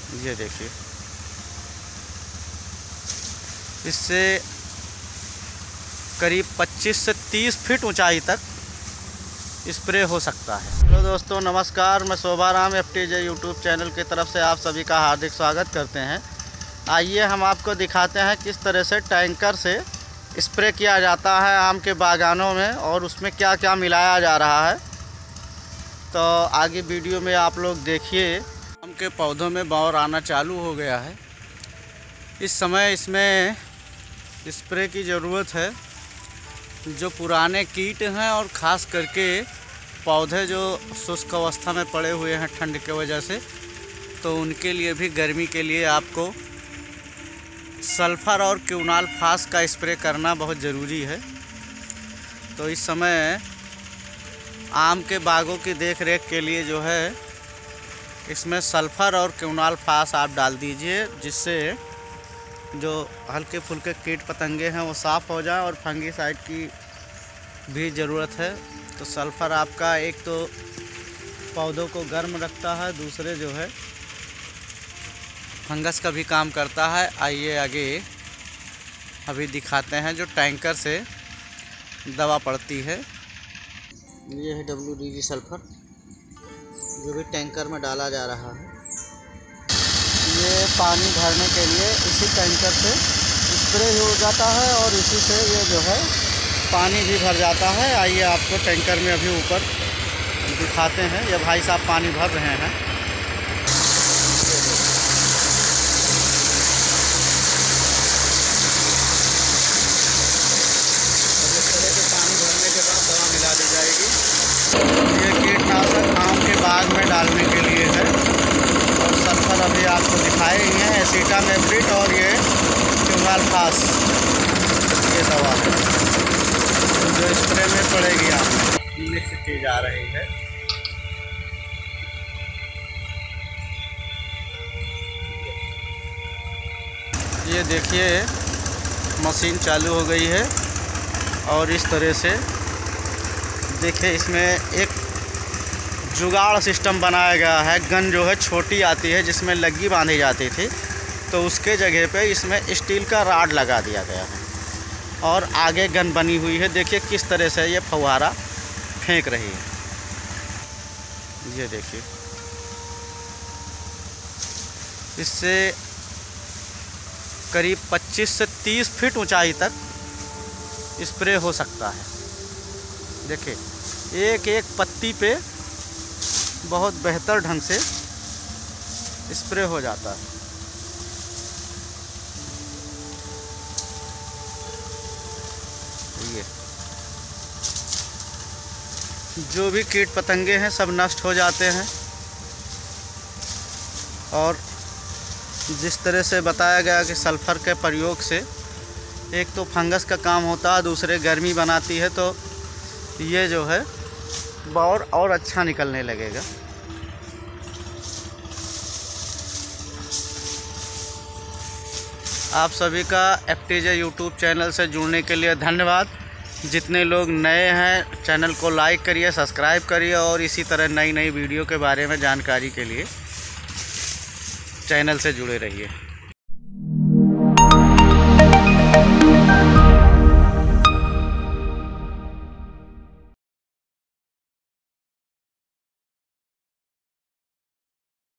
ये देखिए, इससे करीब 25 से 30 फीट ऊंचाई तक स्प्रे हो सकता है। तो दोस्तों नमस्कार, मैं शोभाराम FTJ यूट्यूब चैनल की तरफ से आप सभी का हार्दिक स्वागत करते हैं। आइए हम आपको दिखाते हैं किस तरह से टैंकर से स्प्रे किया जाता है आम के बागानों में और उसमें क्या क्या मिलाया जा रहा है। तो आगे वीडियो में आप लोग देखिए। आम के पौधों में बौर आना चालू हो गया है। इस समय इसमें स्प्रे की ज़रूरत है। जो पुराने कीट हैं और ख़ास करके पौधे जो शुष्क अवस्था में पड़े हुए हैं ठंड की वजह से, तो उनके लिए भी गर्मी के लिए आपको सल्फ़र और क्विनाल फास का स्प्रे करना बहुत ज़रूरी है। तो इस समय आम के बागों की देख रेख के लिए जो है इसमें सल्फ़र और क्विनाल फास आप डाल दीजिए, जिससे जो हल्के फुल्के कीट पतंगे हैं वो साफ़ हो जाए और फंगीसाइड की भी ज़रूरत है। तो सल्फ़र आपका एक तो पौधों को गर्म रखता है, दूसरे जो है फंगस का भी काम करता है। आइए आगे अभी दिखाते हैं जो टैंकर से दवा पड़ती है। ये है WDG सल्फ़र जो भी टैंकर में डाला जा रहा है। ये पानी भरने के लिए इसी टैंकर से स्प्रे हो जाता है और इसी से ये जो है पानी भी भर जाता है। आइए आपको टैंकर में अभी ऊपर दिखाते हैं। ये भाई साहब पानी भर रहे हैं। इस तरह से पानी भरने के बाद दवा मिला दी जाएगी। ये कीटनाशक आम के बाग में डालने के लिए है और सल्फ़र अभी आपको दिखाए ही हैं, एसिटामेप्रिड और ये क्विनाल फास, ये दवा है जो स्प्रे में पड़ेगी आप मिक्स की जा रही है। ये देखिए मशीन चालू हो गई है और इस तरह से देखिए इसमें एक जुगाड़ सिस्टम बनाया गया है। गन जो है छोटी आती है जिसमें लग्गी बांधी जाती थी, तो उसके जगह पे इसमें स्टील का राड लगा दिया गया है और आगे गन बनी हुई है। देखिए किस तरह से ये फव्वारा फेंक रही है। ये देखिए, इससे करीब 25 से 30 फीट ऊंचाई तक स्प्रे हो सकता है। देखिए एक एक पत्ती पे बहुत बेहतर ढंग से स्प्रे हो जाता है। ये जो भी कीट पतंगे हैं सब नष्ट हो जाते हैं। और जिस तरह से बताया गया कि सल्फ़र के प्रयोग से एक तो फंगस का काम होता है, दूसरे गर्मी बनाती है, तो ये जो है बौर और अच्छा निकलने लगेगा। आप सभी का FTJ यूट्यूब चैनल से जुड़ने के लिए धन्यवाद। जितने लोग नए हैं चैनल को लाइक करिए, सब्सक्राइब करिए और इसी तरह नई नई वीडियो के बारे में जानकारी के लिए चैनल से जुड़े रहिए।